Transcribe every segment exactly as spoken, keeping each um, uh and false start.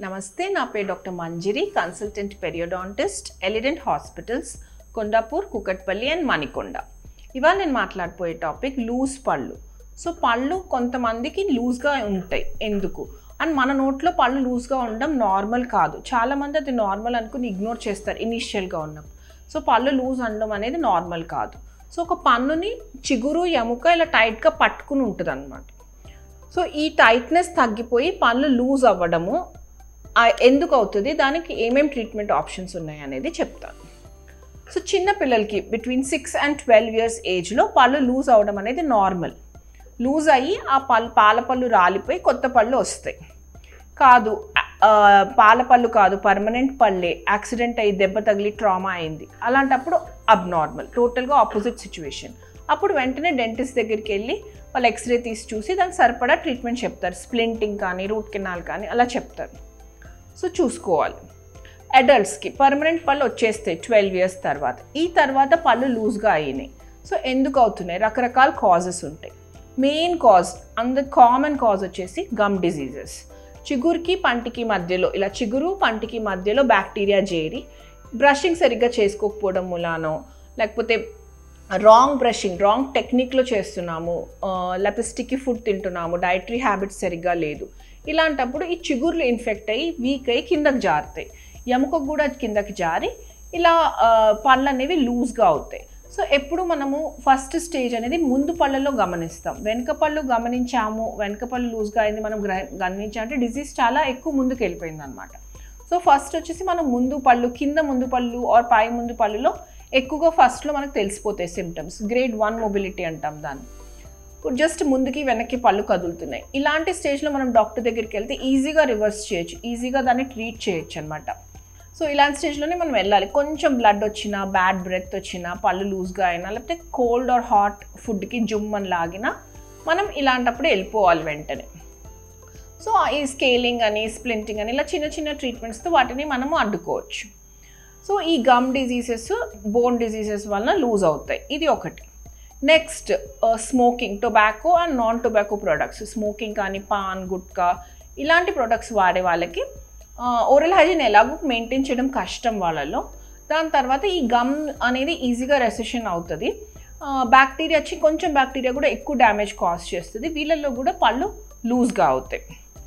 Namaste, na pe Doctor Manjiri, consultant periodontist, Eledent Hospitals, Kondapur, Kukatpally and Manikonda. ఇవాళ నేను మాట్లాడబోయే topic loose పళ్ళు. So పళ్ళు కొంతమందికి లూజ్గా ఉంటాయి. ఎందుకు అండ్ మన నోట్లో పళ్ళు లూజ్గా ఉండడం నార్మల్ కాదు. చాలామంది అది నార్మల్ అనుకుని ఇగ్నోర్ చేస్తారు ఇనీషియల్గా ఉన్నప్పుడు. సో పళ్ళు లూజ్ అనడం అనేది నార్మల్ కాదు. సో ఒక పన్నుని చిగురు ఎముక ఇలా టైట్గా పట్టుకుని ఉంటుంది అన్నమాట. సో ఈ టైట్నెస్ తగ్గిపోయి పళ్ళు లూజ్ అవ్వడము ఎందుకు అవుతుంది, దానికి ఏమేమి ట్రీట్మెంట్ ఆప్షన్స్ ఉన్నాయి అనేది చెప్తాను. సో చిన్న పిల్లలకి between six and twelve years ఏజ్లో పళ్ళు లూజ్ అవ్వడం అనేది నార్మల్. లూజ్ అయ్యి ఆ పళ్ళు పాల పళ్ళు రాలిపోయి కొత్త పళ్ళు వస్తాయి. కాదు పాల పళ్ళు కాదు, పర్మనెంట్ పళ్ళే, యాక్సిడెంట్ అయ్యి దెబ్బ తగిలి ట్రామా అయింది, అలాంటప్పుడు అబ్నార్మల్, టోటల్గా ఆపోజిట్ సిచ్యువేషన్. అప్పుడు వెంటనే డెంటిస్ట్ దగ్గరికి వెళ్ళి వాళ్ళు ఎక్స్రే తీసి చూసి దానికి సరిపడా ట్రీట్మెంట్ చెప్తారు. స్ప్లింటింగ్ కానీ రూట్ కెనాల్ కానీ అలా చెప్తారు. సో చూసుకోవాలి. అడల్ట్స్కి పర్మనెంట్ పళ్ళు వచ్చేస్తాయి ట్వెల్వ్ ఇయర్స్ తర్వాత. ఈ తర్వాత పళ్ళు లూజ్గా అయినాయి. సో ఎందుకు అవుతున్నాయి? రకరకాల కాజెస్ ఉంటాయి. మెయిన్ కాజ్, అంద కామన్ కాజ్ వచ్చేసి గమ్ డిజీజెస్. చిగురుకి పంటికి మధ్యలో ఇలా చిగురు పంటికి మధ్యలో బ్యాక్టీరియా చేరి బ్రషింగ్ సరిగ్గా చేసుకోకపోవడం మూలానో, లేకపోతే రాంగ్ బ్రషింగ్ రాంగ్ టెక్నిక్లో చేస్తున్నాము, లేకపోతే స్టిక్కీ ఫుడ్ తింటున్నాము, డైటరీ హ్యాబిట్స్ సరిగ్గా లేదు, ఇలాంటప్పుడు ఈ చిగుర్లు ఇన్ఫెక్ట్ అయ్యి వీక్ అయ్యి కిందకి జారుతాయి. ఎముకకు కూడా కిందకి జారి ఇలా పళ్ళు అనేవి లూజ్గా అవుతాయి. సో ఎప్పుడు మనము ఫస్ట్ స్టేజ్ అనేది ముందు పళ్ళలో గమనిస్తాం. వెనక పళ్ళు గమనించాము, వెనక పళ్ళు లూజ్గా అయింది మనం గమనించామంటే డిజీజ్ చాలా ఎక్కువ ముందుకు వెళ్ళిపోయింది అనమాట. సో ఫస్ట్ వచ్చేసి మనం ముందు పళ్ళు, కింద ముందు పళ్ళు ఆర్ పై ముందు పళ్ళులో ఎక్కువగా ఫస్ట్లో మనకు తెలిసిపోతాయి సిమ్టమ్స్. గ్రేడ్ వన్ మొబిలిటీ అంటాం దాన్ని. జస్ట్ ముందుకి వెనక్కి పళ్ళు కదులుతున్నాయి. ఇలాంటి స్టేజ్లో మనం డాక్టర్ దగ్గరికి వెళ్తే ఈజీగా రివర్స్ చేయొచ్చు, ఈజీగా దాన్ని ట్రీట్ చేయొచ్చు అనమాట. సో ఇలాంటి స్టేజ్లోనే మనం వెళ్ళాలి. కొంచెం బ్లడ్ వచ్చినా, బ్యాడ్ బ్రెత్ వచ్చినా, పళ్ళు లూజ్గా అయినా, లేకపోతే కోల్డ్ ఆర్ హాట్ ఫుడ్కి జుమ్ అని లాగినా మనం ఇలాంటప్పుడు వెళ్ళిపోవాలి వెంటనే. సో ఈ స్కేలింగ్ అని, స్ప్లింటింగ్ అని ఇలా చిన్న చిన్న ట్రీట్మెంట్స్తో వాటిని మనము అడ్డుకోవచ్చు. సో ఈ గమ్ డిజీజెస్, బోన్ డిజీజెస్ వలన లూజ్ అవుతాయి. ఇది ఒకటి. Next smoking, tobacco and non tobacco products. Smoking కానీ పాన్, గుట్కా ఇలాంటి ప్రొడక్ట్స్ వాడే వాళ్ళకి ఓరల్ హైజీన్ ఎలాగో మెయింటైన్ చేయడం కష్టం వాళ్ళలో. దాని తర్వాత ఈ గమ్ అనేది ఈజీగా రెసెషన్ అవుతుంది. బ్యాక్టీరియా వచ్చి కొంచెం బ్యాక్టీరియా కూడా ఎక్కువ డ్యామేజ్ కాజ్ చేస్తుంది. వీళ్ళల్లో కూడా పళ్ళు లూజ్గా అవుతాయి.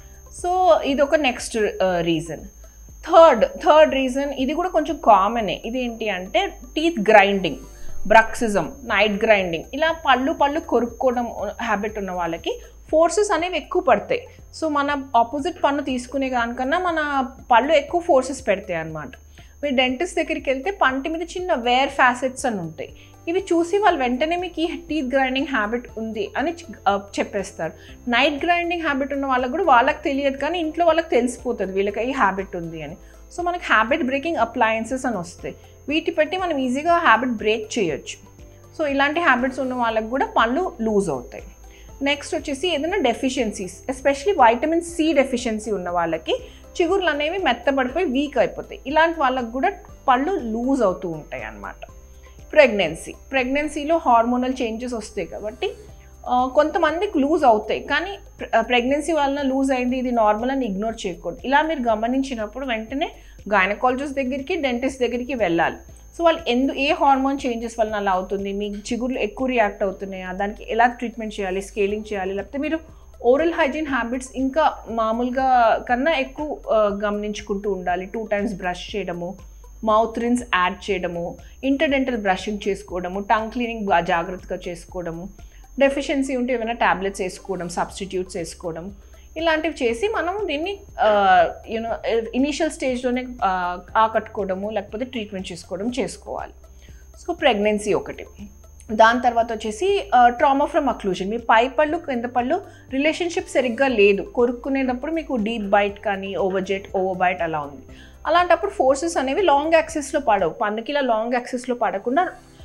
సో ఇది ఒక next reason. Third third reason ఇది కూడా కొంచెం కామనే. ఇది ఏంటి అంటే teeth grinding, bruxism, night grinding, ఇలా పళ్ళు పళ్ళు కొరుక్కోవడం హ్యాబిట్ ఉన్న వాళ్ళకి ఫోర్సెస్ అనేవి ఎక్కువ పడతాయి. సో మన ఆపోజిట్ పన్ను తీసుకునే దానికన్నా మన పళ్ళు ఎక్కువ ఫోర్సెస్ పెడతాయి అన్నమాట. మీరు డెంటిస్ట్ దగ్గరికి వెళ్తే పంటి మీద చిన్న వేర్ ఫ్యాసెట్స్ అని ఉంటాయి. ఇవి చూసి వాళ్ళు వెంటనే మీకు ఈ టీత్ గ్రైండింగ్ హ్యాబిట్ ఉంది అని చెప్పేస్తారు. నైట్ గ్రైండింగ్ హ్యాబిట్ ఉన్న వాళ్ళకి కూడా వాళ్ళకి తెలియదు, కానీ ఇంట్లో వాళ్ళకి తెలిసిపోతుంది వీళ్ళకి ఈ హ్యాబిట్ ఉంది అని. సో మనకి హ్యాబిట్ బ్రేకింగ్ అప్లయన్సెస్ అని వస్తాయి. వీటి పెట్టి మనం ఈజీగా హ్యాబిట్ బ్రేక్ చేయొచ్చు. సో ఇలాంటి హ్యాబిట్స్ ఉన్న వాళ్ళకి కూడా పళ్ళు లూజ్ అవుతాయి. నెక్స్ట్ వచ్చేసి ఏదైనా deficiencies, especially vitamin C deficiency ఉన్న వాళ్ళకి చిగుర్లు అనేవి మెత్తబడిపోయి వీక్ అయిపోతాయి. ఇలాంటి వాళ్ళకి కూడా పళ్ళు లూజ్ అవుతూ ఉంటాయి అన్నమాట. ప్రెగ్నెన్సీ ప్రెగ్నెన్సీలో హార్మోనల్ చేంజెస్ వస్తాయి కాబట్టి కొంతమందికి లూజ్ అవుతాయి. కానీ ప్రెగ్నెన్సీ వలన లూజ్ అయింది, ఇది నార్మల్ అని ఇగ్నోర్ చేయకూడదు. ఇలా మీరు గమనించినప్పుడు వెంటనే గైనకాలజిస్ట్ దగ్గరికి, డెంటిస్ట్ దగ్గరికి వెళ్ళాలి. సో వాళ్ళు ఎందు ఏ హార్మోన్ చేంజెస్ వలన అలా అవుతుంది, మీ చిగుర్లు ఎక్కువ రియాక్ట్ అవుతున్నాయా, దానికి ఎలా ట్రీట్మెంట్ చేయాలి, స్కేలింగ్ చేయాలి, లేకపోతే మీరు ఓరల్ హైజీన్ హ్యాబిట్స్ ఇంకా మామూలుగా కన్నా ఎక్కువ గమనించుకుంటూ ఉండాలి. టూ టైమ్స్ బ్రష్ చేయడము, మౌత్ రిన్స్ యాడ్ చేయడము, ఇంటర్డెంటల్ బ్రషింగ్ చేసుకోవడము, టంగ్ క్లీనింగ్ బాగా జాగ్రత్తగా చేసుకోవడము, డెఫిషియన్సీ ఉంటే ఏమైనా ట్యాబ్లెట్స్ వేసుకోవడం, సబ్స్టిట్యూట్స్ వేసుకోవడం, ఇలాంటివి చేసి మనం దీన్ని యూనో ఇనీషియల్ స్టేజ్లోనే ఆకట్టుకోవడము, లేకపోతే ట్రీట్మెంట్ చేసుకోవడం చేసుకోవాలి. సో ప్రెగ్నెన్సీ ఒకటి. దాని తర్వాత వచ్చేసి ట్రామా ఫ్రమ్ అక్లూజన్. మీ పై పళ్ళు కింద పళ్ళు రిలేషన్షిప్ సరిగ్గా లేదు, కొరుక్కునేటప్పుడు మీకు డీప్ బైట్ కానీ ఓవర్జెట్, ఓవర్ బైట్ అలా ఉంది. అలాంటప్పుడు ఫోర్సెస్ అనేవి లాంగ్ యాక్సిస్లో పడవు. పన్నుకి ఇలా లాంగ్ యాక్సిస్లో పడకుండా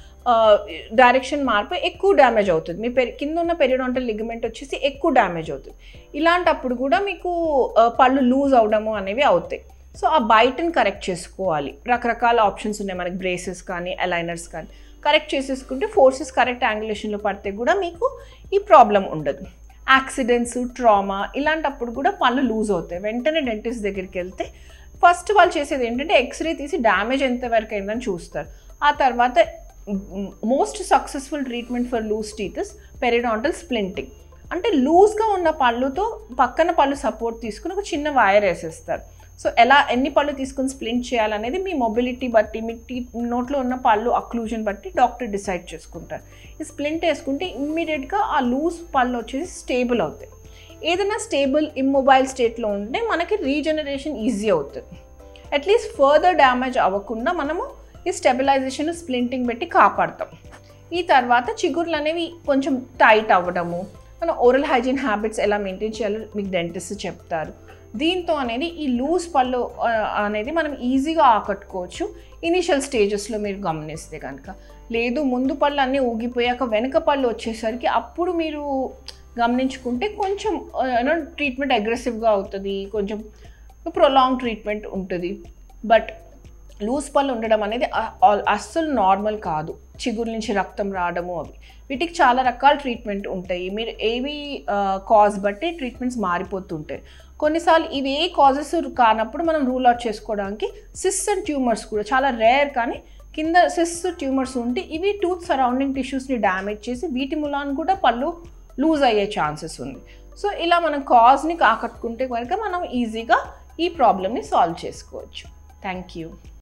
డైరెక్షన్ మార్పు ఎక్కువ డ్యామేజ్ అవుతుంది. మీ పెరి కింద ఉన్న పెరియోడాంటల్ లిగమెంట్ వచ్చేసి ఎక్కువ డ్యామేజ్ అవుతుంది. ఇలాంటప్పుడు కూడా మీకు పళ్ళు లూజ్ అవడము అనేవి అవుతాయి. సో ఆ బైట్ని కరెక్ట్ చేసుకోవాలి. రకరకాల ఆప్షన్స్ ఉన్నాయి మనకి, బ్రేసెస్ కానీ అలైనర్స్ కానీ. కరెక్ట్ చేసేసుకుంటే ఫోర్సెస్ కరెక్ట్ యాంగులేషన్లో పడితే కూడా మీకు ఈ ప్రాబ్లం ఉండదు. యాక్సిడెంట్స్, ట్రామా ఇలాంటప్పుడు కూడా పళ్ళు లూజ్ అవుతాయి. వెంటనే డెంటిస్ట్ దగ్గరికి వెళ్తే ఫస్ట్ వాళ్ళు చేసేది ఏంటంటే ఎక్స్రే తీసి డ్యామేజ్ ఎంతవరకు అయిందని చూస్తారు. ఆ తర్వాత most successful treatment for loose teeth is periodontal splinting. అంటే లూజ్గా ఉన్న పళ్ళుతో పక్కన పళ్ళు సపోర్ట్ తీసుకుని ఒక చిన్న వైర్ వేసేస్తారు. సో ఎలా ఎన్ని పళ్ళు తీసుకుని స్ప్లింట్ చేయాలనేది మీ మొబిలిటీ బట్టి, మీ టీ నోట్లో ఉన్న పళ్ళు అక్లూజన్ బట్టి డాక్టర్ డిసైడ్ చేసుకుంటారు. ఈ స్ప్లింట్ వేసుకుంటే ఇమ్మీడియట్గా ఆ లూజ్ పళ్ళు వచ్చేసి స్టేబుల్ అవుతాయి. ఏదైనా స్టేబుల్ ఇమ్మొబైల్ స్టేట్లో ఉంటే మనకి రీజనరేషన్ ఈజీ అవుతుంది. అట్లీస్ట్ ఫర్దర్ డ్యామేజ్ అవ్వకుండా మనము ఈ స్టెబిలైజేషన్ స్ప్లింటింగ్ పెట్టి కాపాడతాం. ఈ తర్వాత చిగుర్లు అనేవి కొంచెం టైట్ అవ్వడము, మన ఓరల్ హైజీన్ హ్యాబిట్స్ ఎలా మెయింటైన్ చేయాలో మీకు డెంటిస్ట్ చెప్తారు. దీంతో అనేది ఈ లూజ్ పళ్ళు అనేది మనం ఈజీగా ఆకట్టుకోవచ్చు ఇనిషియల్ స్టేజెస్లో మీరు గమనిస్తే కనుక. లేదు ముందు పళ్ళు అన్నీ ఊగిపోయాక వెనక పళ్ళు వచ్చేసరికి అప్పుడు మీరు గమనించుకుంటే కొంచెం యూనో ట్రీట్మెంట్ అగ్రెసివ్గా అవుతుంది, కొంచెం ప్రొలాంగ్ ట్రీట్మెంట్ ఉంటుంది. బట్ లూజ్ పళ్ళు ఉండడం అనేది అస్సలు నార్మల్ కాదు. చిగురు నుంచి రక్తం రావడము అవి వీటికి చాలా రకాల ట్రీట్మెంట్ ఉంటాయి. మీరు ఏవి కాజ్ బట్టి ట్రీట్మెంట్స్ మారిపోతుంటాయి. కొన్నిసార్లు ఇవి ఏ కాజెస్ కానప్పుడు మనం రూల్ అవుట్ చేసుకోవడానికి సిస్ అండ్ ట్యూమర్స్ కూడా చాలా రేర్, కానీ కింద సిస్ ట్యూమర్స్ ఉంటే ఇవి టూత్ సరౌండింగ్ టిష్యూస్ని డ్యామేజ్ చేసి వీటి మూలాన్ని కూడా పళ్ళు లూజ్ అయ్యే ఛాన్సెస్ ఉంది. సో ఇలా మనం కాజ్ని ఆకట్టుకుంటే కనుక మనం ఈజీగా ఈ ప్రాబ్లమ్ని సాల్వ్ చేసుకోవచ్చు. Thank you.